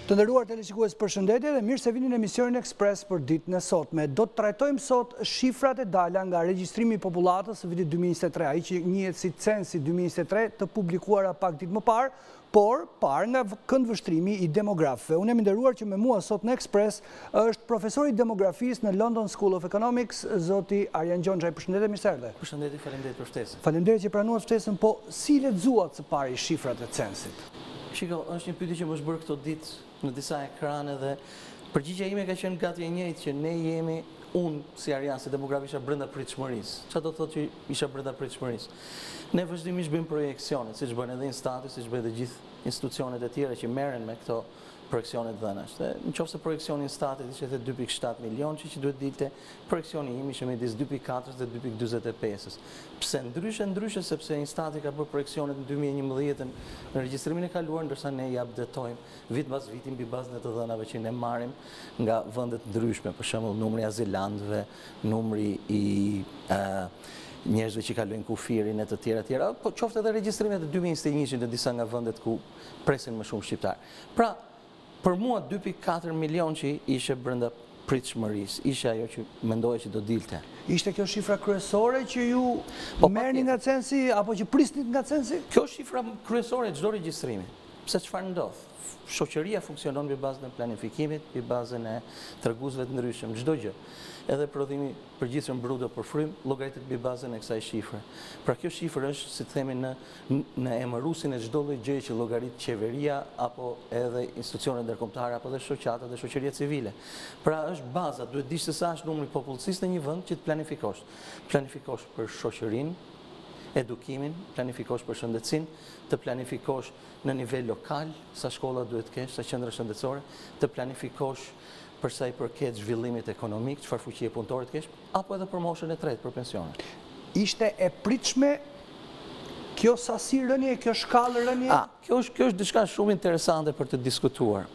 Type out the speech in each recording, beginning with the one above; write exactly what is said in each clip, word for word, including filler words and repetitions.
Të nderuar teleshikues, përshëndetje dhe mirë se vini në emisionin Ekspres për ditën e sotme. Do të trajtojmë sot shifrat e dala nga regjistrimi i popullatës së vitit dy mijë njëzet e tre, ai që njihet si censi dy mijë njëzet e tre, të publikuara pak ditë më parë, por parë nga këndvështrimi i demografëve. Unë jam i nderuar që me mua sot në Ekspres është profesori i demografisë në London School of Economics, zoti Arjan Gjonxhaj. Përshëndetje, mirë se erdhe. Përshëndetje, faleminderit për ftesën. Faleminderit që pranuat ftesën, po si lexuat së pari shifrat e censit? Shiko, është një pyetje që më është bërë këto ditë në disa ekrane dhe përgjigjja ime ka qenë gati e njëjtë që ne jemi, unë si Arjan, si demograf, isha brenda pritshmërisë. Çfarë do të thotë që isha brenda pritshmërisë? Ne vazhdimisht bëjmë projekcione, siç bën edhe Instati, siç bëjnë edhe gjithë institucionet e tjera që merren me këto projekcionet dhënash. Dhe nëse projekcioni i Instatit ishte dy pikë shtatë milion, që duhet dilte, projekcioni im ishte midis dy pikë katër dhe dy pikë dyzet e pesë. Pse ndryshe ndryshe sepse Instati ka bërë projekcionet në dy mijë e njëmbëdhjetë në regjistrimin e kaluar, ndërsa ne i updatojmë vit pas viti mbi bazën e të dhënave që ne marrim nga vende të ndryshme, për shembull numri i azilantëve, numri i uh, njerëzve që kalojnë kufirin e të tjera tjera, po qoftë edhe regjistrimet e dy mijë e njëzet e njëit në disa nga vendet ku presin më shumë shqiptar. Pra, për mua dy pikë katër milion që ishe brenda pritshmërisë, ishe ajo që mendoja që do dilte. Ishte kjo shifra kryesore që ju po, merrni nga censi apo që prisnit nga censi? Kjo është shifra kryesore e çdo regjistrimi. Pse çfarë ndodh? Shoqëria funksionon mbi bazën e planifikimit, mbi bazën e treguesve të ndryshëm, çdo gjë. Edhe prodhimi përgjithshëm bruto për frym llogaritet mbi bazën e kësaj shifre. Pra kjo shifër është, si të themi, në në emërusin e çdo lloj gjëje që llogarit qeveria apo edhe institucionet ndërkombëtare apo edhe shoqata dhe shoqëria civile. Pra është baza, duhet dish se sa është numri i popullsisë në një vend që të planifikosh. Planifikosh për shoqërinë, edukimin, planifikosh për shëndetësinë, të planifikosh në nivel lokal, sa shkolla duhet të kesh, sa qendra shëndetësore, të planifikosh për sa i përket zhvillimit ekonomik, çfarë fuqie punëtore të kesh, apo edhe për moshën e tretë për pensionet. Ishte e pritshme kjo sasi rënje, kjo shkallë rënje? A, kjo është kjo është diçka shumë interesante për të diskutuar.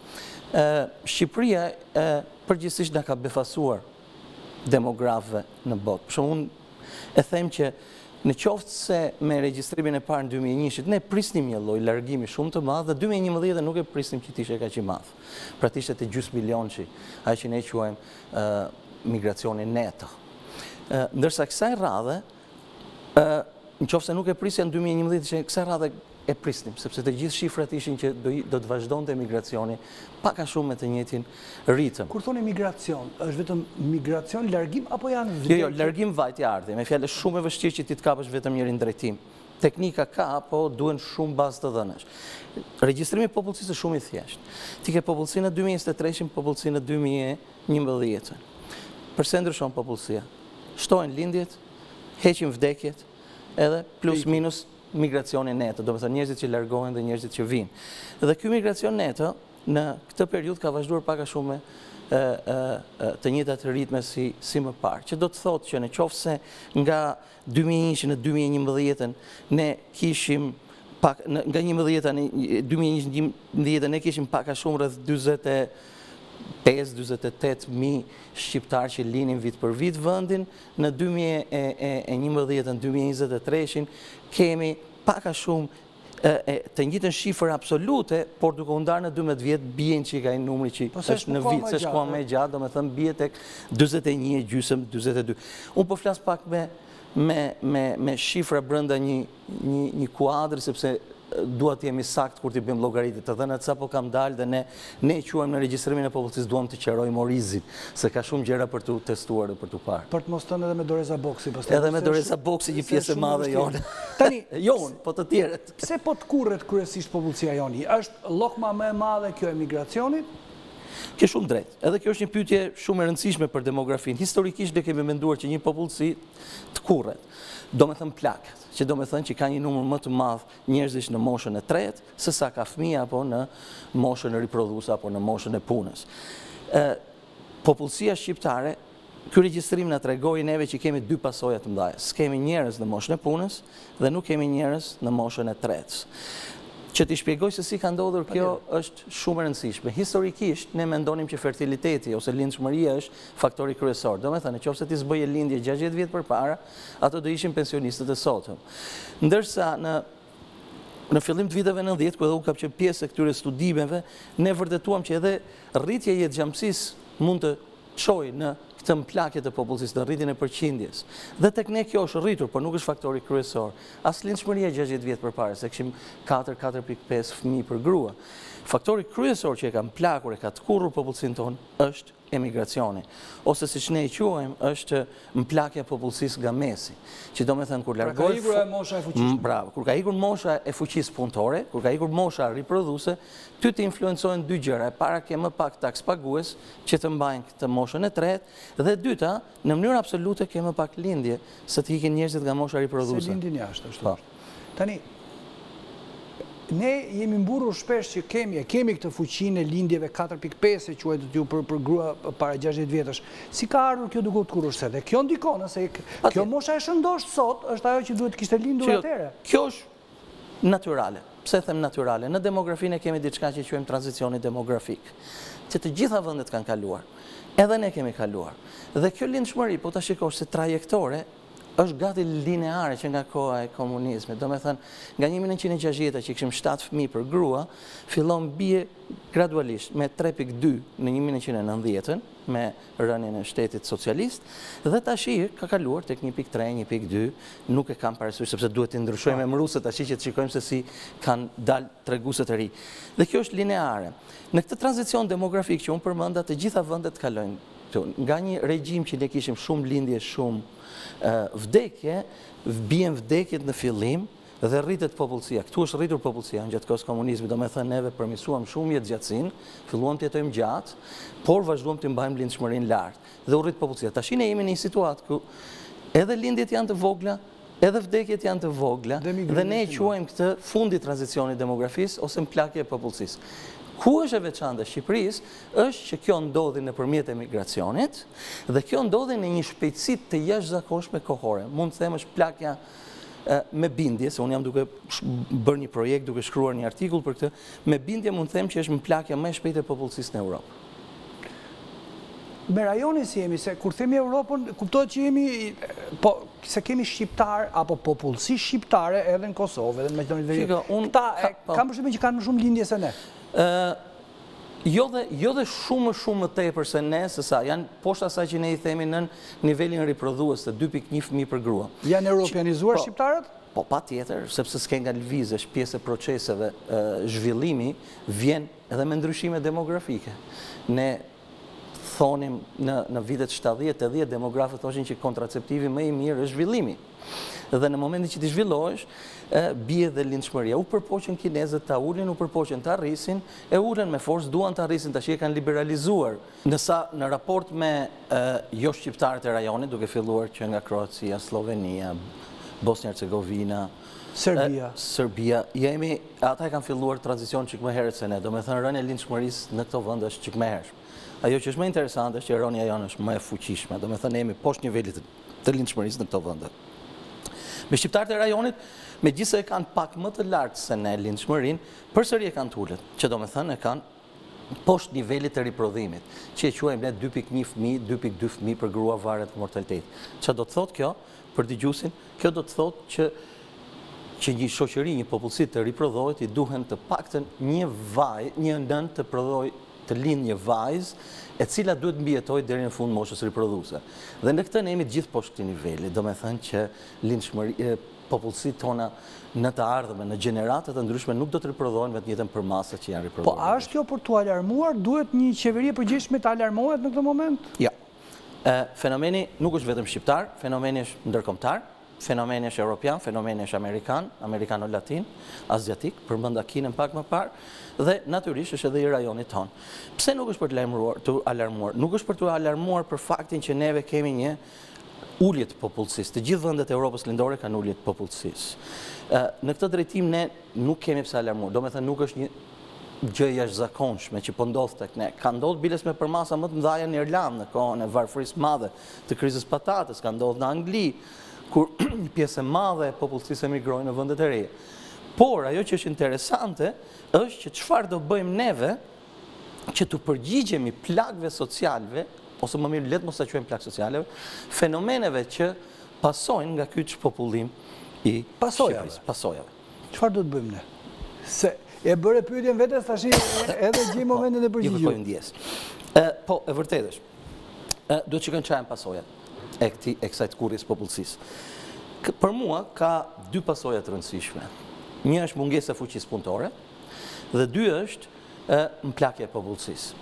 Ë, Shqipëria ë përgjithsisht na ka befasuar demografëve në botë. Për shembull, unë e them që në qoftë se me regjistrimin e parë në dy mijë e njëzet ne prisnim një lloj largimi shumë të madh dhe dy mijë e njëmbëdhjetë nuk e prisnim që të ishte kaq i madh. Pra të ishte të gjysmë milionçi, ajo që ne quajmë uh, migracioni neto. Uh, ndërsa kësaj radhe, uh, nëse nuk e prisja në dy mijë e njëmbëdhjetë, kësaj radhe e prisnim, sepse të gjithë shifrat ishin që do, do të vazhdonte migracioni pak a shumë me të njëjtin ritëm. Kur thoni migracion, është vetëm migracion, largim apo janë Jo, jo, largim vajtje ardhje, me fjalë shumë e vështirë që ti të kapësh vetëm njërin drejtim. Teknika ka, po duhen shumë bazë të dhënash. Regjistrimi i popullsisë është shumë i thjeshtë. Ti ke popullsinë në dy mijë e njëzet e tre, popullsinë në dy mijë e njëmbëdhjetë. Përse ndryshon popullsia? Shtohen lindjet, heqin vdekjet, edhe plus minus migracioni neto, do të thënë njerëzit që largohen dhe njerëzit që vinë. Dhe ky migracion neto në këtë periudhë ka vazhduar pak a shumë e, e, e, të njëjtat ritme si si më parë. Që do të thotë që në qoftë se nga dy mijë e një në dy mijë e njëmbëdhjetë ne kishim pak në, nga njëmbëdhjeta në dy mijë e njëmbëdhjetë ne kishim pak a shumë rreth dyzet e pesë dyzet e tetë mijë shqiptarë që linin vit për vit vendin, në dy mijë e njëmbëdhjetë në dy mijë e njëzet e tre kemi pak a shumë e, e, të njëjtën shifër absolute, por duke u ndarë në dymbëdhjetë vjet bien që ka i numri që po është në vit, s'është koha më e gjatë, domethënë bie tek dyzet e një gjysmë dyzet e dy. Unë po flas pak me me me me shifra brenda një një një kuadri sepse dua të jemi sakt kur t'i bëjmë llogaritë të dhënat sapo kam dalë dhe ne ne quajmë në regjistrimin e popullsisë duam të qerojmë orizin, se ka shumë gjëra për të testuar dhe për të parë. Për të mos thënë edhe me Doreza Boksi, pastaj. Edhe me Doreza Boksi një pjesë e madhe jonë. Tani, jon, po të tjerët. Pse po të kurret kryesisht popullsia joni? Është llokma më e madhe kjo e migracionit? Ke shumë drejt. Edhe kjo është një pyetje shumë e rëndësishme për demografinë. Historikisht ne kemi menduar që një popullsi të kurret, do me thënë plakët, që do me thënë që ka një numër më të madh njerëzish në moshën e tretë, se sa ka fëmijë apo në moshën e riprodhuese apo në moshën e punës. E, popullsia shqiptare, ky regjistrim na tregoi neve që kemi dy pasoja të mëdha. S'kemi njerëz në moshën e punës dhe nuk kemi njerëz në moshën e tretës. Që t'i shpjegoj se si ka ndodhur kjo është shumë e rëndësishme. Historikisht ne mendonim që fertiliteti ose lindshmëria është faktori kryesor. Do me thënë, nëse ti zbëje lindje gjashtëdhjetë vjet përpara, ato do ishin pensionistët e sotëm. Ndërsa në në fillim të viteve nëntëdhjetë, ku edhe u kam qenë pjesë e këtyre studimeve, ne vërtetuam që edhe rritja e jetëgjatësisë mund të çojë në këtë mplakje të popullsisë, në rritjen e përqindjes. Dhe tek ne kjo është rritur, por nuk është faktori kryesor. As lindshmëria gjashtëdhjetë vjet përpara, se kishim katër katër pikë pesë fëmijë për grua. Faktori kryesor që e ka mplakur, e ka të kurrur popullsinë tonë është emigracioni, ose siç ne e quajmë, është mplakja e popullsisë nga mesi, që do me thënë kur largohet... Pra ka ikur mosha e fuqishme. Bravo, kur ka ikur mosha e fuqisë punëtore, kur ka ikur mosha riprodhuese, ty të influencojnë dy gjëra. E para ke më pak taks pagues që të mbajnë këtë moshën e tretë, dhe dyta, në mënyrë absolute ke më pak lindje se të ikin njerëzit nga mosha riprodhuese. Se lindin jashtë, ashtu. Tani, ne jemi mburur shpesh që kemi, e kemi këtë fuqinë e lindjeve katër pikë pesë që quajtë ju për, për grua para gjashtëdhjetë vjetësh. Si ka ardhur kjo duke të kurorse? Dhe kjo ndikon, se kjo mosha e shëndosh sot është ajo që duhet kishte lindur atëherë. Kjo është natyrale. Pse them natyrale? Në demografinë kemi diçka që quajmë tranzicioni demografik, që të gjitha vendet kanë kaluar. Edhe ne kemi kaluar. Dhe kjo lindshmëri, po ta shikosh se trajektore, është gati lineare që nga koha e komunizmit. Do me thënë, nga një mijë nëntëqind e gjashtëdhjetë që kishim shtatë fëmijë për grua, fillon bie gradualisht me tre pikë dy në një mijë nëntëqind e nëntëdhjetë, me rënien e shtetit socialist, dhe tashi ka kaluar tek një pikë tre, një pikë dy, nuk e kam parasysh sepse duhet të ndryshojmë emëruse tashi që të shikojmë se si kanë dalë treguese të ri. Dhe kjo është lineare. Në këtë tranzicion demografik që unë përmenda, të gjitha vendet kalojnë nga një regjim që ne kishim shumë lindje, shumë vdekje, bien vdekjet në fillim dhe rritet popullsia. Këtu është rritur popullsia në gjatë kohës komunizmit, do me thënë neve përmisuam shumë jetëgjatësinë, filluam të jetojmë gjatë, por vazhduam të mbajmë lindshmërinë lartë dhe u rrit popullsia. Tash ne jemi në një situatë ku edhe lindjet janë të vogla, edhe vdekjet janë të vogla dhe ne e quajmë këtë fundi tranzicionit demografisë ose mplakje e popullsisë. Ku është e veçantë e Shqipërisë, është që kjo ndodhi nëpërmjet emigracionit dhe kjo ndodhi në një shpejtësi të jashtëzakonshme kohore. Mund të them është plakja me bindje, se unë jam duke bërë një projekt, duke shkruar një artikull për këtë, me bindje mund të them që është plakja më e shpejtë e popullsisë në Europë. Me rajonin si jemi, se kur themi Europën, kuptohet që jemi, po, se kemi shqiptar, apo popullsi shqiptare edhe në Kosovë, edhe në Maqedoni Veriut. Këta, kam përshtypjen që kanë më shumë lindje se ne. Jo dhe shumë shumë më tepër se ne, se sa, janë poshtë asaj që ne i themi në nivelin riprodhues të dy pikë një fëmijë për grua. Janë europianizuar shqiptarët? Po, pa tjetër, sepse s'ke nga lëvizje, është pjesë e proceseve zhvillimi, vjen edhe me ndryshime demografike. Ne thonim në vitet shtatëdhjetë e dhjetë demografët thoshin që kontraceptivi më i mirë është zhvillimi. Dhe në momentin që ti zhvillohesh, bie dhe lindshmëria. U përpoqen kinezët ta ulin, u përpoqen ta rrisin, e ulën me forcë, duan ta rrisin, tash e kanë liberalizuar. Nësa në raport me jo shqiptarët e rajonit, duke filluar që nga Kroacia, Slovenia, Bosnia-Hercegovina, Serbia. Serbia, jemi, ata e kanë filluar tranzicion çik më herët se ne. Do me thënë rënia e lindshmërisë në këto vende është çik më hershme. Ajo që është më interesante është që rënia jonë është më e fuqishme. Do me thënë jemi poshtë nivelit të lindshmërisë në këto vende. Me shqiptarët e rajonit, megjithëse e kanë pak më të lartë se ne lindshmërinë, përsëri e kanë tullet, që do me thënë e kanë poshtë nivelit të riprodhimit, që e quajmë ne dy pikë një fëmijë, dy pikë dy fëmijë për grua varet mortalitet. Çfarë do të thotë kjo për dëgjuesin? Kjo do të thotë që që një shoqëri, një popullsi të riprodhohet, i duhen të paktën një vaj, një nën të prodhoj të lind një vajzë, e cila duhet mbijetojë deri në fund moshës riprodhuese. Dhe në këtë ne jemi gjithë poshtë këtij niveli, do me thënë që lindshmëri popullsitë tona në të ardhme, në gjeneratat të ndryshme nuk do të riprodhohen vetëm jetën për masat që janë riprodhuar. Po a është kjo për t'u alarmuar? Duhet një qeveri e përgjithshme të alarmohet në këtë moment? Ja. Fenomeni nuk është vetëm shqiptar, fenomeni është ndërkombëtar, fenomeni është europian, fenomeni është amerikan, amerikano-latin, aziatik, përmenda Kinën pak më parë, dhe natyrisht është edhe i rajonit tonë. Pse nuk është për të alarmuar? Nuk është për të alarmuar për faktin që neve kemi një ullje të popullsisë. Të gjithë vendet e Europës lindore kanë ullje të popullsisë. Në këtë drejtim ne nuk kemi pse alarmuar. Do me thënë nuk është një gjë jashtëzakonshme që po ndodh tek ne. Ka ndodhur biles me përmasa më të mëdha në Irlandë në kohën e varfërisë madhe të krizës patatës, ka ndodhur në Angli, kur një pjesë e madhe e popullsisë emigroi në vendet e reja. Por ajo që është interesante është që çfarë do bëjmë neve që të përgjigjemi plagëve socialeve, ose më mirë le të mos ta quajmë plagë socialeve, fenomeneve që pasojnë nga ky çpopullim i pasojave. pasojave. Çfarë do të bëjmë ne? Se e bëre pyetjen vetes tash edhe gjej momentin e përgjigjes. Ju kërkoj ndjes. Po, e vërtetë është. Duhet që kanë qajnë pasojat e kësaj të kurrjes popullsisë. Për mua ka dy pasojat të rëndësishme. Një është mungesa e fuqisë punëtore dhe dy është mplakja e popullsisë.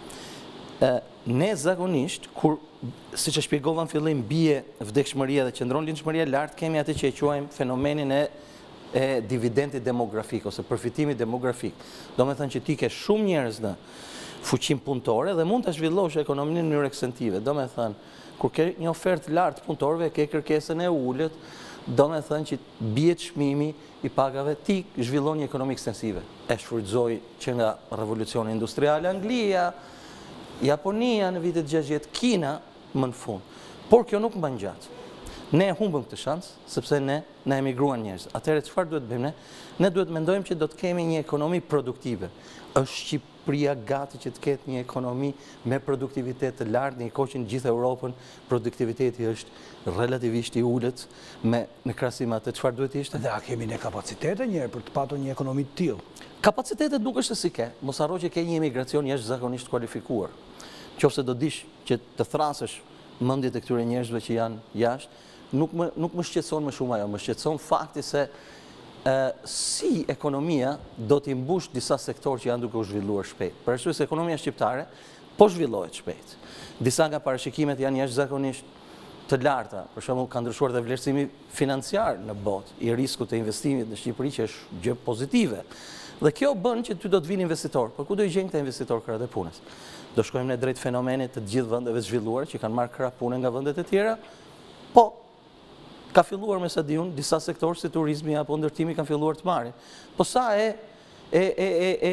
Ne zakonisht, kur, si që shpjegova në fillim, bie vdekshmëria dhe qëndron lindshmëria lartë, kemi atë që e quajmë fenomenin e e dividendit demografik ose përfitimi demografik. Do me thënë që ti ke shumë njerëz në fuqim punëtore dhe mund të zhvillosh ekonominë në mënyrë ekstensive. Do me thënë, kur ke një ofertë lartë punëtorëve, ke kërkesën e ullët, do me thënë që bie çmimi i pagave, ti zhvillon një ekonomi ekstensive. E shfrytëzoi që nga revolucioni industriale Anglia, Japonia në vitet gjashtëdhjetë, Kina më në fund. Por kjo nuk mban gjatë. Ne humbëm këtë shansë, sepse ne na emigruan njerëz. Atëherë çfarë duhet bëjmë ne? Ne duhet mendojmë që do të kemi një ekonomi produktive. Është Shqipëria gati që të ketë një ekonomi me produktivitet të lartë, në kohë që në gjithë Europën produktiviteti është relativisht i ulët me në krahasim atë çfarë duhet ishte? Dhe a kemi ne kapacitete njëherë për të patur një ekonomi të tillë? Kapacitetet nuk është se si ke. Mos harro që ke një emigracion jashtëzakonisht kualifikuar. Qofse do dish që të thrasësh mendjet e këtyre njerëzve që janë jashtë, Nuk më, nuk më shqetëson më shumë ajo, më shqetëson fakti se e, si ekonomia do t'i mbush disa sektorë që janë duke u zhvilluar shpejt. Për arsye se ekonomia shqiptare po zhvillohet shpejt. Disa nga parashikimet janë jashtëzakonisht të larta. Për shembull, ka ndryshuar dhe vlerësimi financiar në botë, i riskut të investimit në Shqipëri që është gjë pozitive. Dhe kjo bën që ty do të vinë investitor, por ku do i gjejnë këta investitor krahët e punës? Do shkojmë ne drejt fenomenit të gjithë vendeve të zhvilluara që kanë marrë krah punën nga vendet e tjera? Po, ka filluar me sa di unë, disa sektorë si turizmi apo ndërtimi kanë filluar të marrin. Po sa e e e e e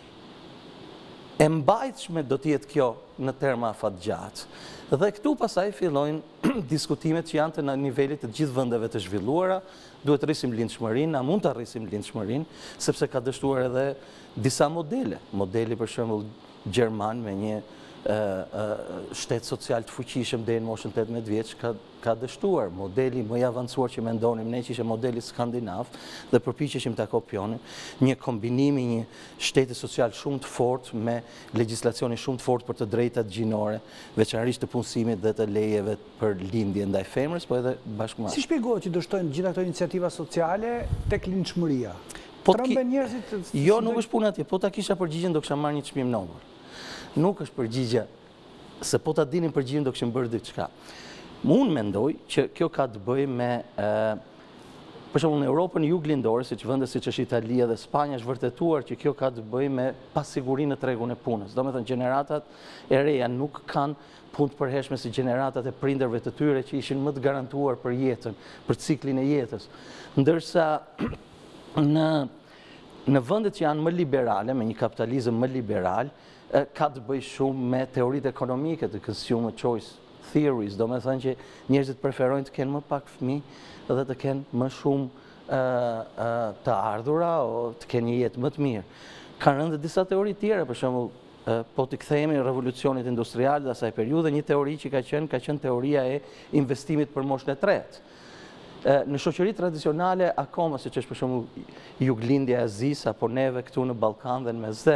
e mbajtshme do të jetë kjo në terma afatgjatë. Dhe këtu pasaj fillojnë diskutimet që janë të në nivelit të gjithë vendeve të zhvilluara, duhet rrisim lindshmërinë, na mund të rrisim lindshmërinë, sepse ka dështuar edhe disa modele. Modeli për shembull gjerman me një shtet social të fuqishëm deri në moshën tetëmbëdhjetë vjeç ka ka dështuar. Modeli më i avancuar që mendonim ne që ishte modeli skandinav dhe përpiqeshim ta kopjonim, një kombinim i një shteti social shumë të fortë me legjislacioni shumë të fortë për të drejtat gjinore, veçanërisht të punësimit dhe të lejeve për lindje ndaj femrës, po edhe bashkëmarrje. Si shpjegohet që dështojnë gjitha këto iniciativa sociale tek lindshmëria? Po tremben njerëzit? Jo, nuk është puna atje. Po ta kisha përgjigjen do kisha marrë një çmim Nobel. Nuk është përgjigje, se po ta dinin përgjigjen do kishim bërë diçka. Unë mendoj që kjo ka të bëjë me, për shembull në Europën juglindore, siç vende siç është Italia dhe Spanja, është vërtetuar që kjo ka të bëjë me pasigurinë në tregun e punës. Domethënë gjeneratat e reja nuk kanë punë të përhershme si gjeneratat e prindërve të tyre që ishin më të garantuar për jetën, për ciklin e jetës. Ndërsa në në vendet që janë më liberale, me një kapitalizëm më liberal, ka të bëjë shumë me teoritë ekonomike të consumer choice theories, do me thënë që njerëzit preferojnë të kenë më pak fëmijë dhe të kenë më shumë të ardhura o të kenë një jetë më të mirë. Kanë rënë dhe disa teori tjera, për shembull, po të kthehemi në revolucionit industrial dhe asaj periudhe, një teori që ka qenë, ka qenë teoria e investimit për moshën e tretë. Në shoqëri tradicionale, akoma, siç është për shembull juglindja e Azisë apo neve këtu në Ballkan dhe në Mesdhe,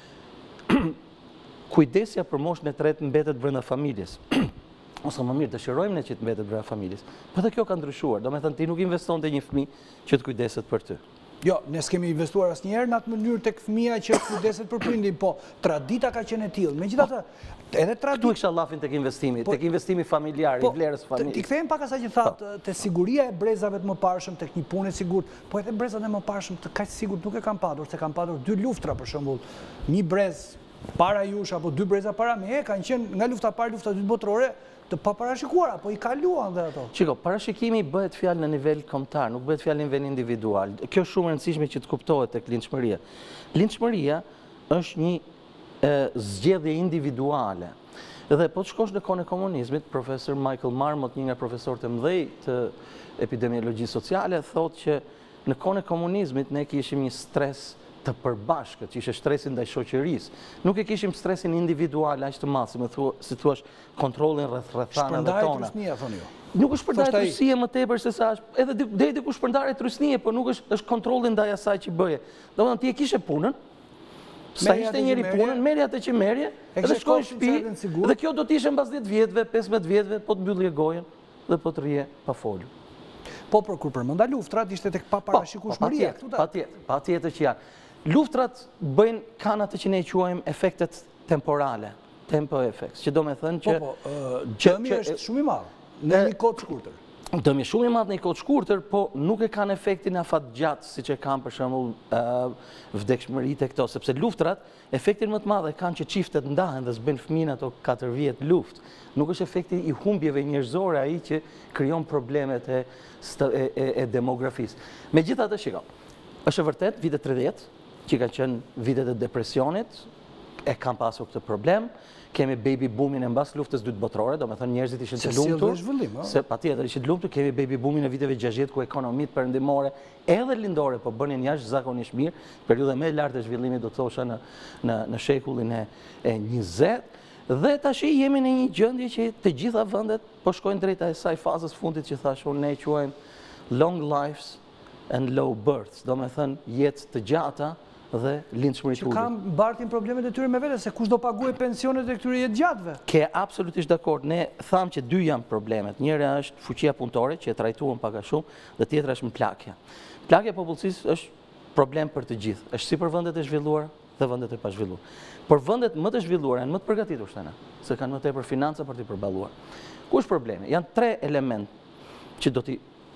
kujdesja për moshën e tretë mbetet brenda familjes. Ose më mirë, dëshirojmë ne që të mbetet brenda familjes. Po dhe kjo ka ndryshuar. Do me thënë ti nuk investon te një fëmijë që të kujdeset për ty. Jo, ne s'kemi investuar asnjëherë në atë mënyrë tek fëmia që kujdeset për prindin, po tradita ka qenë e tillë. Megjithatë, edhe tradita këtu e kisha llafin tek investimi, tek investimi familjar, i vlerës familjes. Ti kthehemi pak asaj që thatë, te siguria e brezave të mëparshëm tek një punë e sigurt, po edhe brezat e mëparshëm të kaq sigurt nuk e kanë patur, se kanë patur dy luftra për shembull. Një brez para jush apo dy breza para meje kanë qenë nga lufta e parë, lufta e dytë botërore të paparashikuara, po i kaluan dhe ato. Çiko, parashikimi bëhet fjalë në nivel kombëtar, nuk bëhet fjalë në nivel individual. Kjo është shumë e rëndësishme që të kuptohet tek lindshmëria. Lindshmëria është një e, zgjedhje individuale. Dhe po të shkosh në kohën e komunizmit, profesor Michael Marmot, një nga profesorët e mëdhej të epidemiologjisë sociale, thotë që në kohën e komunizmit ne kishim një stres të përbashkët, që ishe stresin ndaj shoqërisë. Nuk e kishim stresin individual aq të madh, si më thua, si thua, kontrollin rreth rrethanave tona. Shpërndarje trusnia thonë ju. Nuk është shpërndarje trusie më tepër se sa është, edhe deri diku shpërndarje trusnie, por nuk është është kontrolli ndaj asaj që bëje. Domethënë ti e kishe punën, sa ishte njëri punën, merje atë që merje, edhe shkoj në shtëpi, dhe kjo do të ishte mbas dhjetë vjetëve, pesëmbëdhjetë vjetëve, po të mbyllje gojen dhe po të rrije pa folur. Po, për kur përmenda luftrat, ishte tek paparashikueshmëria. Patjetër, patjetër që janë. Luftrat bëjnë, kanë atë që ne quajmë efektet temporale, tempo effects, që do me thënë që... Po, po, dëmi është shumë i madhë, në një kohë të shkurtër. Dëmi shumë i madhë në një kohë të shkurtër, po nuk e kanë efektin afat gjatë, si që kanë për shembull vdekshmëritë e këto, sepse luftrat, efektin më të madh e kanë që çiftet ndahen dhe s'bën fëmijë ato katër vjet luftë. Nuk është efekti i humbjeve njerëzore ai që krijon problemet e, e, e demografisë. Megjithatë, shiko, është e vërtet vitet tridhjetë, që ka qenë vitet e depresionit, e kam pasur këtë problem, kemi baby boomin e mbas luftës dytë botërore, do me thënë njerëzit ishin të lumtur, se patjetër ishin të lumtur, kemi baby boomin e viteve gjashtëdhjetë ku ekonomitë perëndimore edhe lindore po bënin jashtëzakonisht mirë, periudha më e lartë e zhvillimit do të thosha në në në shekullin e e njëzet, dhe tash jemi në një gjendje që të gjitha vendet po shkojnë drejt asaj fazës fundit që thash unë, ne quajmë long lives and low births, do me thënë jetë të gjata dhe lindshmëri të ulët. Që kam bartin problemet e tyre me vete, se kush do paguaj pensionet e këtyre jetë gjatëve? Ke absolutisht dakord. Ne thamë që dy janë problemet. Njëra është fuqia punëtore, që e trajtuam pak a shumë, dhe tjetra është mplakja. Mplakja e popullsisë është problem për të gjithë. Është si për vendet e zhvilluara dhe vendet e pa zhvilluar. Por vendet më të zhvilluara janë më të përgatitur shtena, se kanë më tepër financa për t'i përballuar. Ku është problemi? Janë tre element që do t'i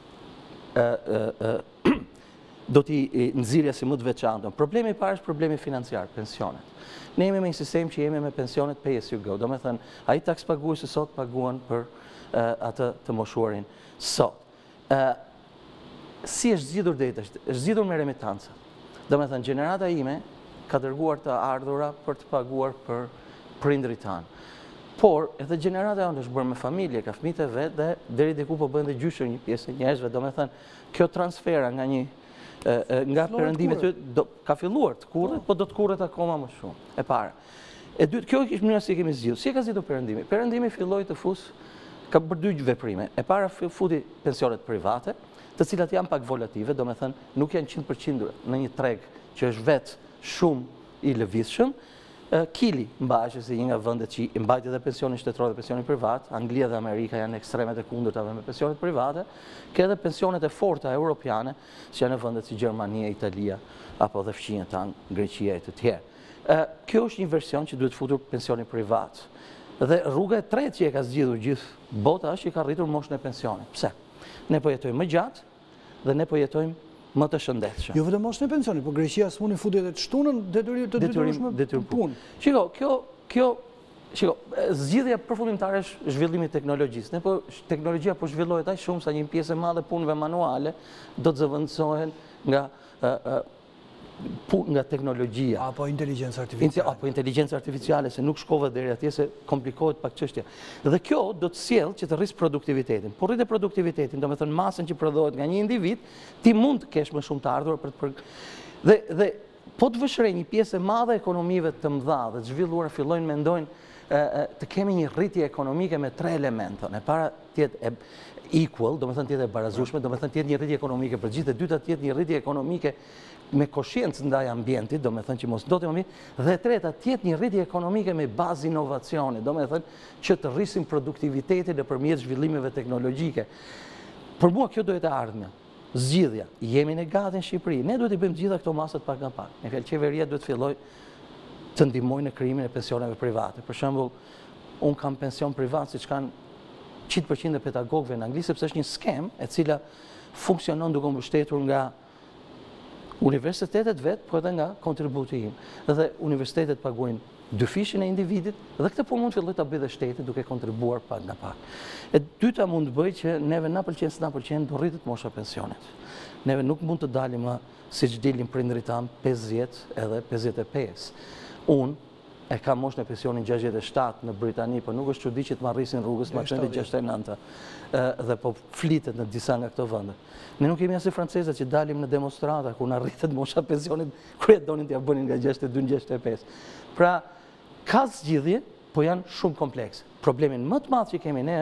do t'i nëzirja si më të veçantë. Problemi i parë është problemi financiar, pensionet. Ne jemi me një sistem që jemi me pensionet pay as you go. Do me thënë, ai taks paguesi sot paguan për atë të moshuarin sot. Si është zgjidhur deri tash? Është zgjidhur me remitanca. Do me thënë, gjenerata ime ka dërguar të ardhura për të paguar për prindrit tanë. Por, edhe gjenerata jonë është bërë me familje, ka fëmijët e vet dhe deri diku po bën dhe gjyshër një pjesë e njerëzve. Do me thënë, kjo transfera nga një nga perëndimet ka filluar të kurret, po do të kurret akoma më shumë. E para. E dytë, kjo është mënyra si kemi zgjidhur. Si e ka zgjidhur perëndimi? Perëndimi filloi të fus ka bërë dy veprime. E para futi pensionet private, të cilat janë pak volative, do me thënë, nuk janë njëntëqind përqind në një treg që është vetë shumë i lëvizshëm. Kili mbajë si një nga vendet që i mbajtë edhe pensionin shtetëror dhe pensionin privat, Anglia dhe Amerika janë ekstremet e kundërtave me pensionet private, ke edhe pensionet e forta europiane, që janë vendet si Gjermania, Italia, apo dhe fqinjet tanë, Greqia e të tjerë. Kjo është një version që duhet futur pensionin privat. Dhe rruga e tretë që e ka zgjidhur gjithë bota është që i ka rritur moshën e pensionit. Pse? Ne po jetojmë më gjatë dhe ne po jetojmë më të shëndetshëm. Jo vetëm moshën e pensionit, po Greqia s'mundi futi edhe të shtunën detyrim të detyrueshme punë. Shiko, kjo kjo shiko, zgjidhja përfundimtare është zhvillimi i teknologjisë. Ne po teknologjia po zhvillohet aq shumë sa një pjesë e madhe punëve manuale do të zëvendësohen nga nga teknologjia. Apo inteligencë artificiale. Apo inteligencë artificiale, se nuk shkova deri atje se komplikohet pak çështja. Dhe kjo do të sjellë që të rrisë produktivitetin. Por rritë produktivitetin, do me thënë masën që prodhohet nga një individ, ti mund të kesh më shumë të ardhur për të për... Dhe, dhe po të vëshrej një pjesë e madhe ekonomive të mëdha dhe të zhvilluara fillojnë mendojnë të kemi një rritje ekonomike me tre elemente. E para tjetë equal, do me thënë tjetë e barazueshme, do me thënë tjetë një rritje ekonomike për gjithë, e dyta tjetë një rritje ekonomike me koshiencë ndaj ambientit, do me thënë që mos do të ambient, dhe treta tjetë një rritje ekonomike me bazë inovacioni, do me thënë që të rrisim produktivitetin nëpërmjet zhvillimeve teknologjike. Për mua kjo duhet e ardhmja, zgjidhja, jemi në gati në Shqipëri, ne duhet i bëjmë gjitha këto masat pak nga pak. Në fjalë, qeveria duhet filloj të ndihmojë në krijimin e pensioneve private. Për shembull, un kam pension privat siç kanë njëqind përqind e pedagogëve në Angli, sepse është një skem e cila funksionon duke mbështetur nga universitetet vetë, po edhe nga kontributi im. Dhe universitetet paguajnë dyfishin e individit, dhe këtë po mund filloj ta bëjë dhe shteti duke kontribuar pak nga pak. E dyta mund të bëjë që neve na pëlqen s'na pëlqen do rritet mosha pensionit. Neve nuk mund të dalim më siç dilin prindrit tan pesëdhjetë edhe pesëdhjetë e pesë. Unë e ka moshën e pensionin gjashtëdhjetë e shtatë në Britani, por nuk është çudi që të marrisin rrugës ma qenë gjashtëdhjetë e nënta dhe po flitet në disa nga këto vende. Ne nuk kemi as francezët që dalim në demonstrata ku na rritet mosha e pensionit kur e donin t'ja bënin nga gjashtëdhjetë e dy në gjashtëdhjetë e pesë. Pra ka zgjidhje, po janë shumë komplekse. Problemin më të madh që kemi ne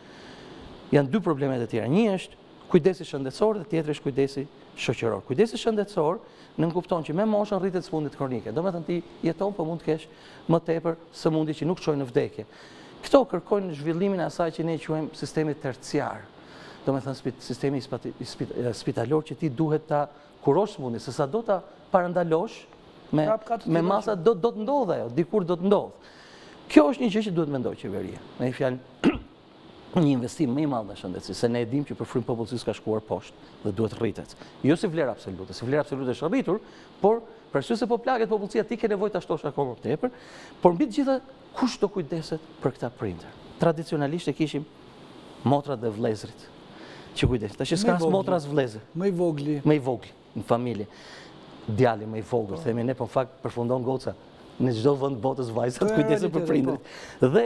është janë dy problemet e tjera. Një është kujdesi shëndetësor dhe tjetri është kujdesi shoqëror. Kujdesi shëndetësor nënkupton që me moshën rritet sëmundjet kronike. Domethënë ti jeton, po mund të kesh më tepër sëmundje që nuk çojnë në vdekje. Këto kërkojnë zhvillimin e asaj që ne quajmë sistemi terciar. Domethënë sistemi spitalor që ti duhet ta kurosh sëmundjen, se sa do ta parandalosh me me masa do do të ndodhe ajo, dikur do të ndodh. Kjo është një gjë që duhet mendoj qeveria. Me një fjalë një investim më i madh në shëndetësi, se ne e dimë që përfrymë popullsisë ka shkuar poshtë dhe duhet rritet. Jo si vlerë absolute, si vlerë absolute është rritur, por për arsye se po plaget popullsia, ti ke nevojë ta shtosh akoma më tepër, por mbi të gjitha kush do kujdeset për këta prindër. Tradicionalisht e kishim motrat dhe vëllezrit që kujdesin. Tash s'ka as motra as vëllezër. Më i vogli. Më i vogli në familje. Djali më i vogël, themi ne, po në fakt përfundon goca në çdo vend botës vajzat kujdesen për prindërit. Dhe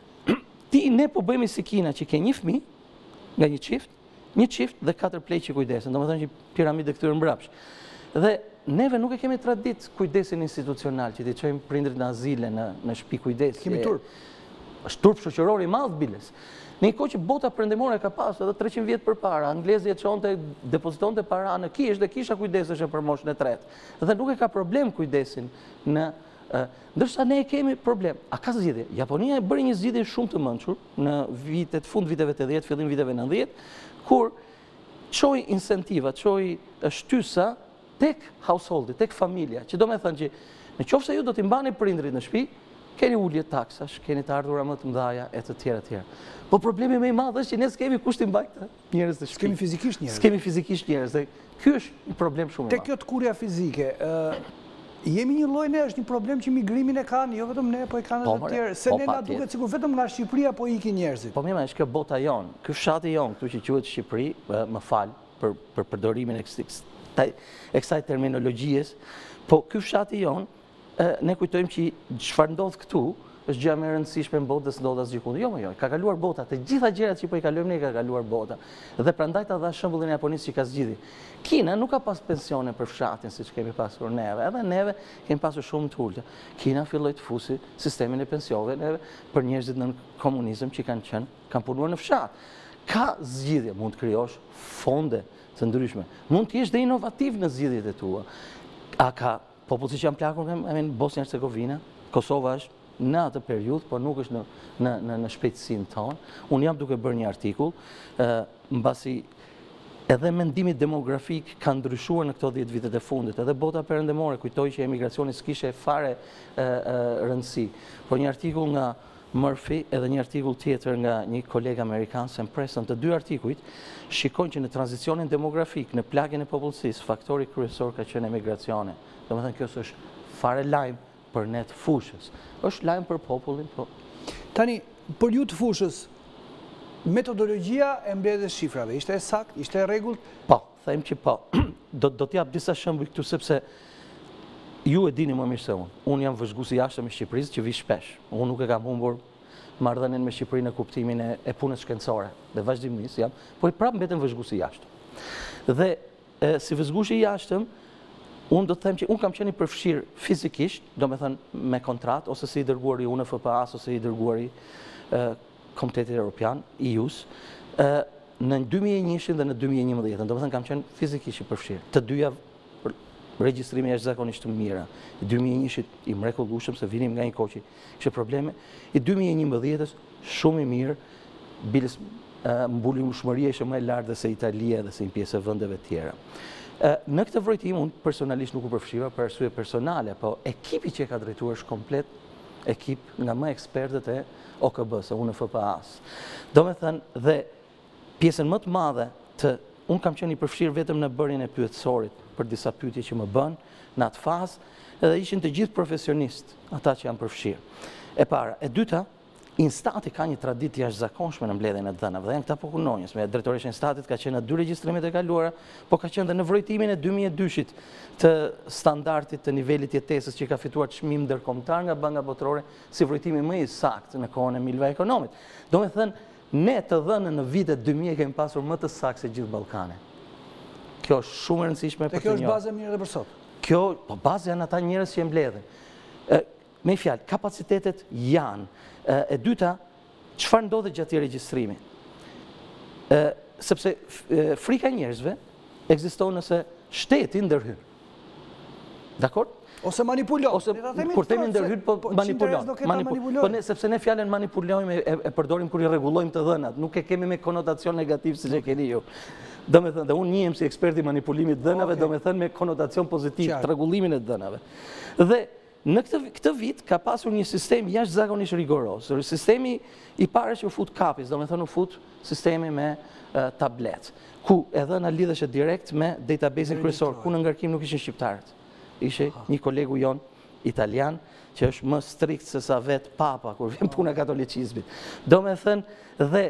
ti ne po bëhemi si Kina që ke një fëmijë nga një çift, një çift dhe katër pleq që kujdesen, domethënë që piramidë këtyre mbrapsh. Dhe neve nuk e kemi tradit kujdesin institucional, që ti çojmë prindërit në azile, në në shtëpi kujdesi. Kemi turp. Është turp shoqëror i madh biles. Në një kohë që bota perëndimore ka pasur edhe treqind vjet përpara, anglezi e çonte, depozitonte para në kish dhe kisha kujdesesh për moshën e tretë. Dhe nuk e ka problem kujdesin në ndërsa ne kemi problem. A ka zgjidhje? Japonia e bëri një zgjidhje shumë të mençur në vitet fund viteve tetëdhjetë, fillim viteve nëntëdhjetë, kur çoi incentiva, çoi shtysa tek householdi, tek familja, që do me thënë që në qoftë se ju do t'i mbani prindrit në shtëpi, keni ulje taksash, keni të ardhura më të mëdha e të tjera tjera. Po problemi më i madh është që ne s'kemi kush t'i mbajtë njerëz të shtëpi. S'kemi fizikisht njerëz. S'kemi fizikisht njerëz dhe ky është një problem shumë i madh. Tek kjo t'kurja fizike, jemi një lloj, ne është një problem që migrimin e kanë, jo vetëm ne, po e kanë edhe të tjerë. Se ne na duket sikur vetëm nga Shqipëria po ikin njerëzit. Po mirë, është kjo bota jon, ky fshati jon, këtu që quhet Shqipëri, më fal për për përdorimin e kësaj terminologjisë, po ky fshati jon, ne kujtojmë që çfarë ndodh këtu është gjë më e rëndësishme në botë dhe s'ndodh asgjë kundër. Jo, më jo, ka kaluar bota, të gjitha gjërat që po i kalojmë ne ka kaluar bota. Dhe prandaj ta dha shembullin e Japonisë që ka zgjidhje. Kina nuk ka pas pensione për fshatin siç kemi pasur neve, edhe neve kemi pasur shumë të ulta. Kina filloi të fusi sistemin e pensioneve neve për njerëzit në komunizëm që kanë qenë, kanë punuar në fshat. Ka zgjidhje, mund të krijosh fonde të ndryshme. Mund të jesh dhe inovativ në zgjidhjet e tua. A ka popullsi që janë plakur në Bosnjë Hercegovina, Kosova është në atë periudhë, por nuk është në, në, në, në shpejtësinë tonë. Unë jam duke bërë një artikull, mbasi edhe mendimi demografik ka ndryshuar në këto dhjetë vitet e fundit. Edhe bota perëndimore kujtoi që emigracioni s'kishte fare rëndësi. Por një artikull nga Murphy edhe një artikull tjetër nga një koleg amerikan, Sam Preston, të dy artikujt shikojnë që në tranzicionin demografik, në plagjen e popullsisë, faktori kryesor ka qenë emigracioni. Domethënë kjo është fare lajm për ne të fushës. Është lajm për popullin, po. Tani, për ju të fushës, metodologjia e mbledhjes shifrave, ishte e saktë, ishte e rregullt? Po, them që po. Do do t'jap disa shembuj këtu sepse ju e dini më mirë se unë. Unë jam vëzhgues i jashtëm i Shqipërisë që vi shpesh. Unë nuk e kam humbur marrëdhënien me Shqipërinë në kuptimin e, e punës shkencore dhe vazhdimisht jam, por prapë mbetem vëzhgues i jashtëm. Dhe e, si vëzhgues i jashtëm, unë do të them që unë kam qenë i përfshirë fizikisht, do me thënë me kontrat, ose si i dërguari U N F P A-s, ose i dërguari Komitetit Evropian, E U-s, në dy mijë e një dhe në dy mijë e njëmbëdhjetë, do me thënë kam qenë fizikisht i përfshirë. Të dyja regjistrimi është zakonisht të mira. I dy mijë e një i mrekullueshëm se vinim nga një kohë që kishte probleme. I dy mijë e njëmbëdhjetës shumë i mirë, biles mbulimshmëria ishte më e lartë se Italia dhe se një pjesë e vendeve tjera. Në këtë vërejtim, unë personalisht nuk u përfshiva për arsye personale, po ekipi që e ka drejtuar është komplet ekip nga më ekspertët e O K B-s, U N F P A-s. Do me thënë, dhe pjesën më të madhe të, unë kam qenë i përfshirë vetëm në bërjen e pyetësorit për disa pyetje që më bën në atë fazë, edhe ishin të gjithë profesionistë ata që janë përfshirë. E para, e dyta, Instati ka një traditë jashtëzakonshme në mbledhjen e dhënave, dhe janë këta punonjës. Me drejtoresha e Instatit ka qenë në dy regjistrimet e kaluara, po ka qenë dhe në vrojtimin e dy mijë e dyshit të standardit të nivelit jetesës që ka fituar çmim ndërkombëtar nga Banka Botërore si vrojtimi më i saktë në kohën e Milva Ekonomit. Do me thënë, ne të dhënën në vitet dy mijë kemi pasur më të saktë se gjithë Ballkane. Kjo është shumë e rëndësishme për të Kjo njohur. është baza e mirë edhe për sot. Kjo, po bazë janë ata njerëz që e mbledhin. Me fjalë, kapacitetet janë. E dyta, çfarë ndodhet gjatë këtij regjistrimi? Sepse frika e njerëzve ekziston nëse shteti ndërhyr. Dakor? Ose manipulon. Ose kur themi ndërhyr, po manipulon. Po ne, sepse ne fjalën manipulojmë e përdorim kur i rregullojmë të dhënat, nuk e kemi me konotacion negativ siç e keni ju. Do me thënë, dhe unë njihem si ekspert i manipulimit të dhënave, do me thënë me konotacion pozitiv, të rregullimin e dhënave. Dhe në këtë vit ka pasur një sistem jashtëzakonisht rigoros. Sistemi i parë që u fut kapis, do me thënë u fut sistemi me tablet, ku e dhëna lidheshe direkt me databasin kryesor, ku në ngarkim nuk ishin shqiptarët. Ishe një kolegu jon italian, që është më strikt se sa vetë papa, kur vjen puna katolicizmit. Do me thënë dhe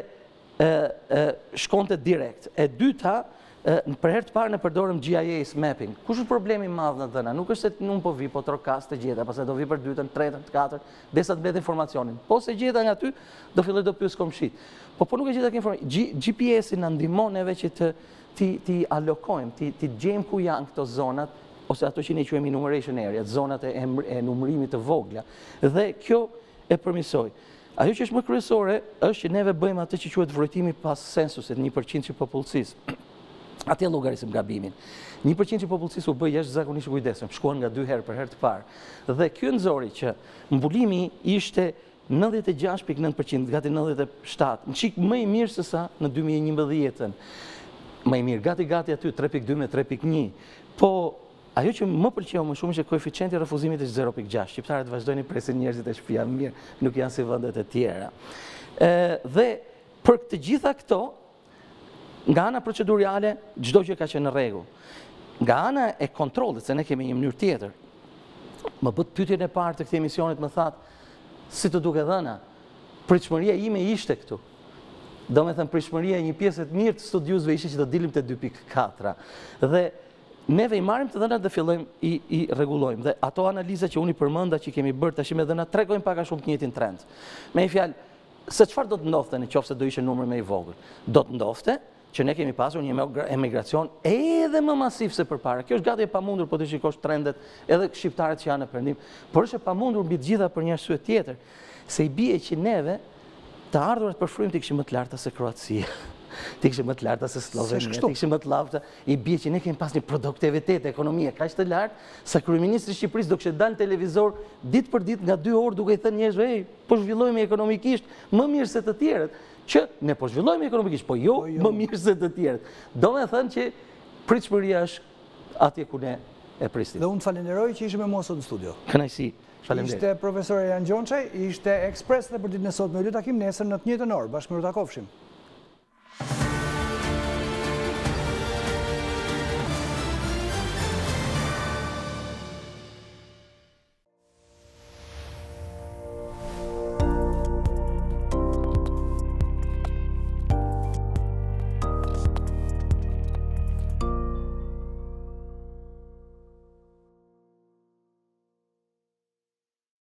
shkonte direkt. E dyta, për herë të parë në përdorëm G I S mapping. Kush është problemi madh në dhëna? Nuk është se nuk po vi, po trokas të gjeta, pastaj do vi për dytën, tretën, katërt, derisa të mbledh informacionin. Po se gjeta nga ty, do filloj do pyes komshit. Po po nuk e gjeta informacion. G P S-i na ndihmon neve që të ti alokojmë, ti gjejmë ku janë këto zonat, ose ato që ne quajmë enumeration area, zonat e numërimit të vogla. Dhe kjo e përmisoj. Ajo që është më kryesore është që neve bëjmë atë që quhet vrojtimi pas sensusit, një përqind që popullsisë. Atje llogarisim gabimin. një përqind që popullsisë u bë jashtëzakonisht i kujdesshëm, shkuan nga dy herë për herë të parë. Dhe ky nxori që mbulimi ishte nëntëdhjetë e gjashtë pikë nëntë përqind, gati nëntëdhjetë e shtatë, në çik më i mirë se sa në dy mijë e njëmbëdhjetë. Më i mirë, gati gati aty tre pikë dy me tre pikë një. Po ajo që më pëlqeu më shumë që koeficienti i refuzimit është zero pikë gjashtë. Shqiptarët vazhdojnë presin njerëzit e shtëpia mirë, nuk janë si vendet e tjera. Dhe për të gjitha këto, nga ana procedurale, çdo gjë ka qenë në rregull. Nga ana e kontrollit, se ne kemi një mënyrë tjetër, më bët pyetjen e parë të këtij emisionit më thatë, si të duke dhëna, pritshmëria ime ishte këtu. Do me thënë, pritshmëria e një pjesë të mirë të studiuesve ishte që do dilim te dy pikë katër. Dhe neve i marrim të dhënat dhe fillojmë i rregullojmë. Dhe ato analiza që unë i përmenda që kemi bërë tash me dhënat tregojnë pak a shumë të njëjtin trend. Me një fjalë, se çfarë do të ndodhte nëse do ishte numri më i vogël? Do të ndodhte që ne kemi pasur një emigracion edhe më masiv se përpara. Kjo është gati e pamundur po të shikosh trendet edhe shqiptarët që janë në perëndim, por është e pamundur mbi të gjitha për një arsye tjetër, se i bie që neve të ardhurat për frym të kishim më të larta se Kroacia. Të kishim më të larta se Slovenia, të kishim më të larta, i bie që ne kemi pas një produktivitet ekonomie kaq të lartë sa kryeministri i Shqipërisë do kishte dalë në televizor ditë për ditë nga dy orë duke i thënë njerëzve, "Ej, po zhvillohemi ekonomikisht më mirë se të tjerët." Që ne po zhvillohemi ekonomikisht, po jo më mirë se të tjerët. Do me thënë që pritshmëria është atje ku ne e prisnim. Dhe unë të falenderoj që ishe me mua sot në studio. Kënaqësi. Faleminderit. Ishte profesor Erjan Gjonçaj, ishte ekspres dhe për ditën e sotme. Ju takim nesër në të njëjtën orë, bashkë me ju takofshim.